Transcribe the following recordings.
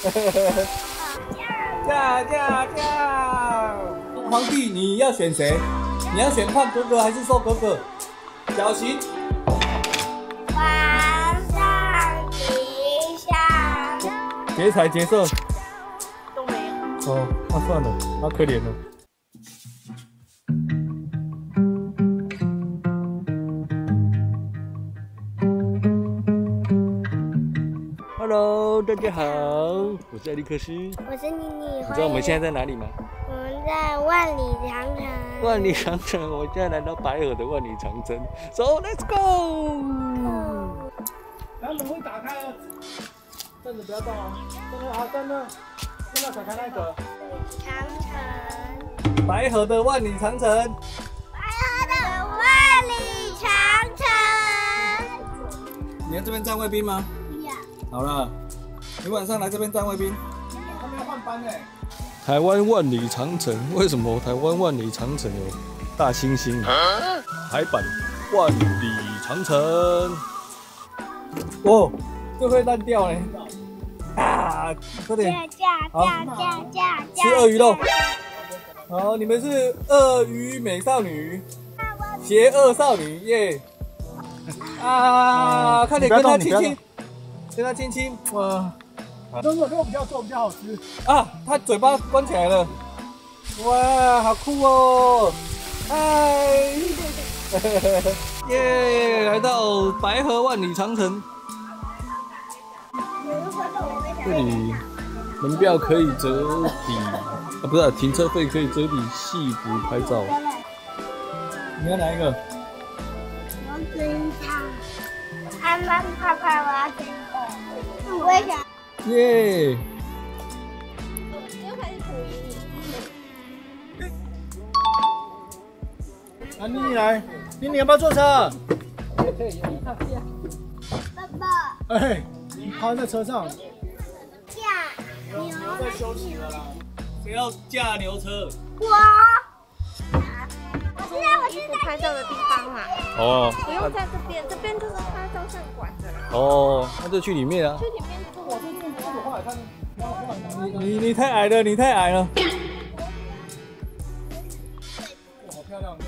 驾驾驾！皇帝，你要选谁？你要选胖哥哥还是瘦哥哥？表情。 皇上陛下。 劫财劫色都没有。 哦，那算了，他可怜了。Hello， 大家好，我是艾利克斯。 我是妮妮。 你知道我们现在在哪里吗？ 我们在万里长城。 万里长城，我现在来到白河的万里长城。So let's go。然后门会打开了，站着不要动哦。站着好，站着，现在甩开那个。 长城。 白河的万里长城。 白河的万里长城。 你要这边站卫兵吗？好了，你晚上来这边当卫兵。他们要换班哎。台湾万里长城，为什么台湾万里长城有大猩猩？台版万里长城。哦，这会烂掉嘞！啊，快点！好，吃鳄鱼肉。好，你们是鳄鱼美少女，邪恶少女耶！啊，快点跟他亲亲。跟他亲亲，哇！这个肉比较重，比较好吃啊！他嘴巴关起来了，哇，好酷哦！嗨，耶！来到白河万里长城，这里门票可以折抵啊，不是停车费可以折抵戏服拍照。你要哪一个？ 我追他，安安爸爸，我要选。我也想。 耶！ 又开始吐音。 啊，妮妮来，妮妮要不要坐车？ 爸爸。 哎，你趴在车上。 驾牛。 在休息了啦。谁要驾牛车？ 我是在拍照的地方嘛。 哦。 不用在这边，这边就是拍照相馆的啦。 哦，那就去里面啊。 去里面就是我这边画看。你太矮了，你太矮了。好漂亮。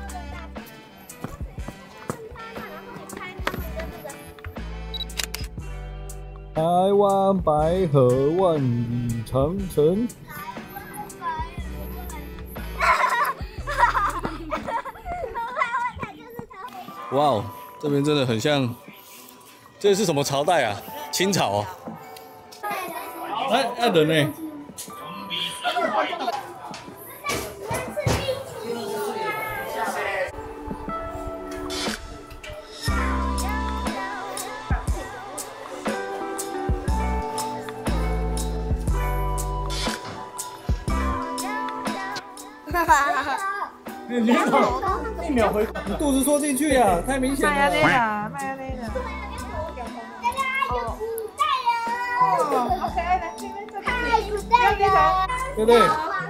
台湾白河万里长城。哇哦，这边真的很像，这是什么朝代啊？清朝哦。哎，人呢？你1秒回，你肚子缩进去呀，太明显了。 卖呀那个。OK， 来这边这边。 太古代了。 对不对？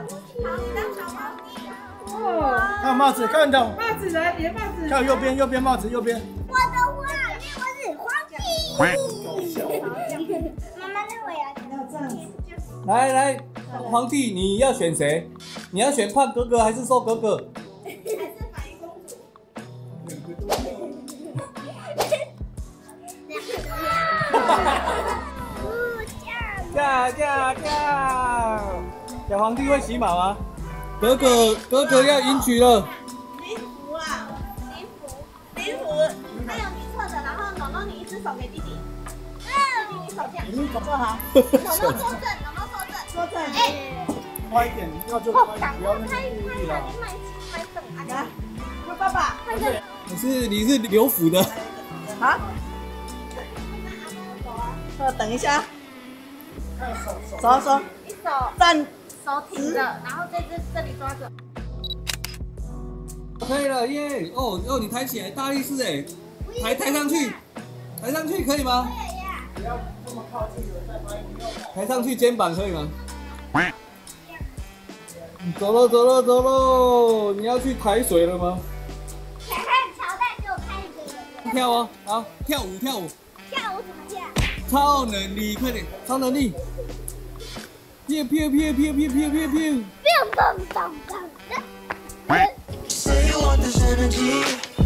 看帽子，看到帽子来，连帽子。 看右边，右边帽子，右边。 我的话，因为我是皇帝。妈妈，那我要这样子。 来，皇帝，你要选谁？你要选胖哥哥还是瘦哥哥？ 还是白公主？ 驾！小皇帝会骑马吗？哥哥要迎娶了。 礼服啊，礼服，还有你侧着，然后normalnormal你一只手给弟弟，你手这样， 你坐好， normal坐正，坐正，哎， 快一点，要坐快一点，不要那么故意了。 来，爸爸， 你是刘府的。 好，等一下，手，一手站，手挺着，然后这里抓着。 可以了耶！哦，你抬起来，大力士哎，抬上去可以吗？ 不要这么靠近，再拍。 抬上去肩膀可以吗？走喽！你要去抬水了吗？ 想看朝代给我看一个。 跳哦，好，跳舞。 跳舞怎么跳？ 超能力，快点，超能力。 飘飘飘飘飘飘飘飘。 Say you want this energy.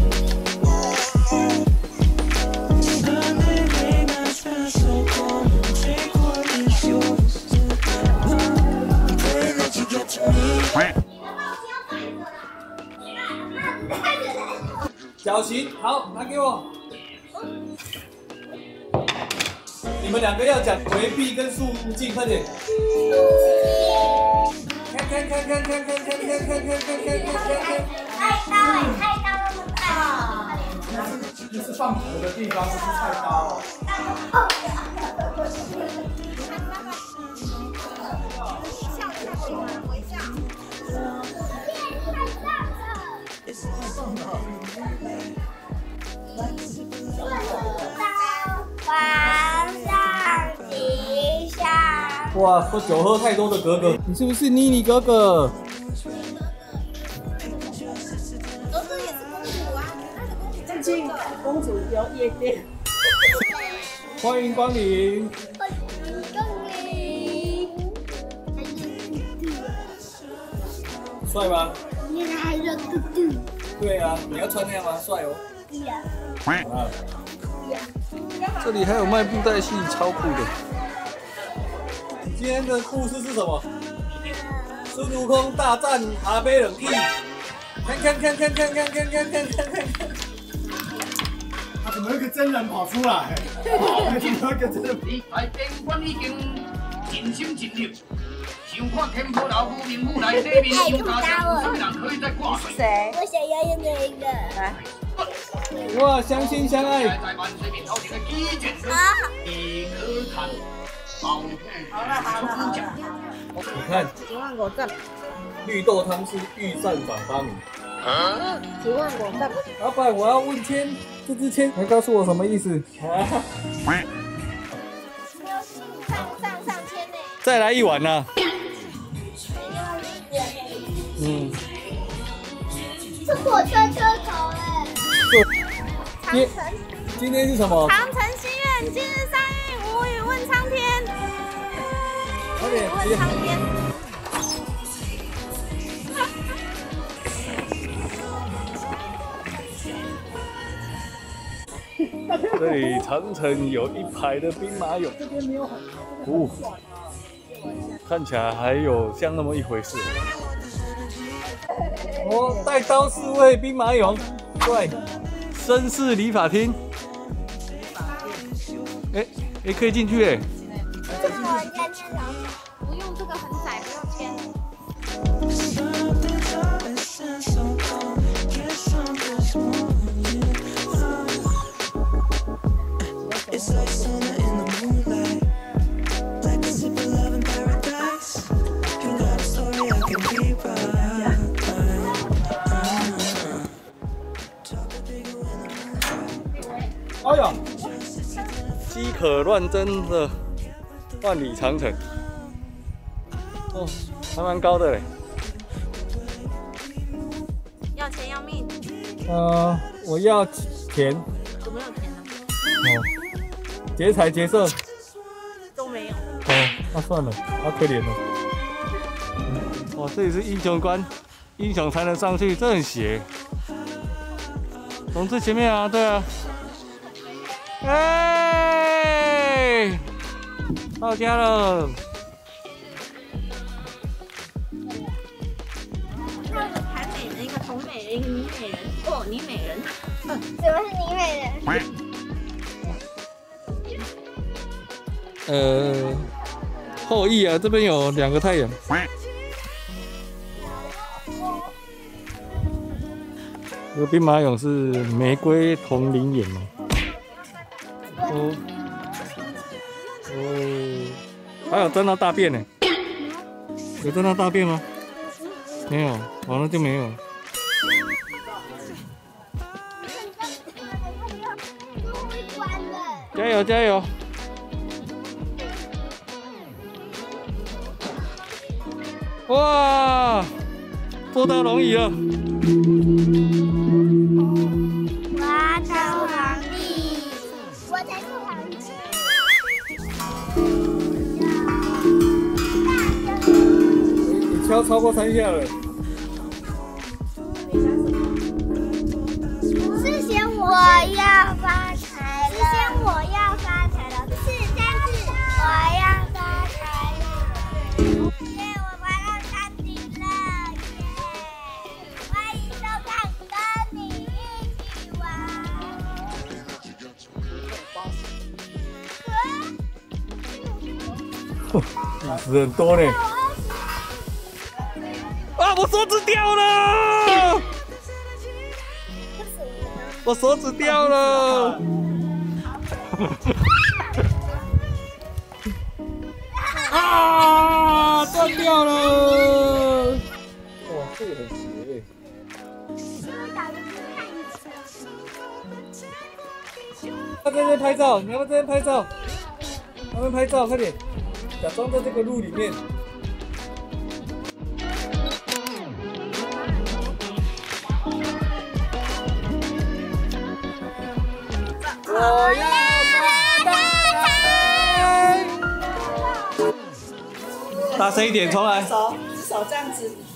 So come take what is yours. I'm praying that you get to me. 小型，好，拿给我。你们两个要讲回避跟肃静，快点。看。 太刀那么大。 那是放火的地方，不是菜刀。 皇上吉祥。 哇，喝酒喝太多的格格，你是不是妮妮格格？ 格格也是公主啊，那个公主最近公主有夜店。 欢迎光临。帅吗？ 你还热嘟嘟。 对啊，你要穿那样吗？帅哦。好了。这里还有卖布袋戏，超酷的。今天的故事是什么？孙悟空大战阿飞冷气。看。 他怎么有一个真人跑出来？怎么有一个真人？ 你大将军已经尽心尽力，想看天波老夫名目内底面有大将，有人可以再挂水。 谁？ 我想要用那个。 来。 哇，相亲相爱。 在万岁面头前的基建中，亦可看保护出奖。 你看 10万果赞。 绿豆汤是御膳房发明。 10万果赞。 老板，我要问签，这支签，你告诉我什么意思？ 上签呢。 再来一碗呐。嗯。 是火车车头哎。 今天是什么？ 长城心愿，今日三运，无语问苍天。 快点， 问苍天。 这里长城有一排的兵马俑，哦，看起来还有像那么一回事。哦，带刀侍卫兵马俑，对，绅士理发厅。哎，可以进去哎。 这是我家天堂。 不用这个很窄，不用签。 It's like summer in the moonlight, like a sip of love in paradise. You got a story I can rewrite. 哎呀，饥渴乱真的万里长城，哦，还蛮高的嘞。 要钱要命。 我要钱。 有没有钱呢？ 哦。 劫财劫色都没有。 哦，那算了，好可怜哦。哇，这里是英雄关，英雄才能上去，这很邪。从最前面啊，对啊。哎，到家了。 台美人，一个同美人，一个女美人。哦，女美人。 什么是女美人？ 后羿啊，这边有2个太阳。这个兵马俑是玫瑰铜铃眼哦。还有沾到大便呢。有沾到大便吗？没有，完了就没有。加油加油！ 哇，做到龙椅了！ 我当皇帝，我才是皇帝。 敲超过3下了。 是先我要发财了，是先我要发财了，是3次我要发财了，耶！我爬到山顶了，耶！欢迎收看跟你一起玩。 50很多呢。啊！我手指掉了！我手指掉了！啊！断掉了！哇，这个很邪。要在这边拍照，你要不要这边拍照？那边拍照，快点！假装在这个路里面。我要发大财！大声一点，重来。 手这样子。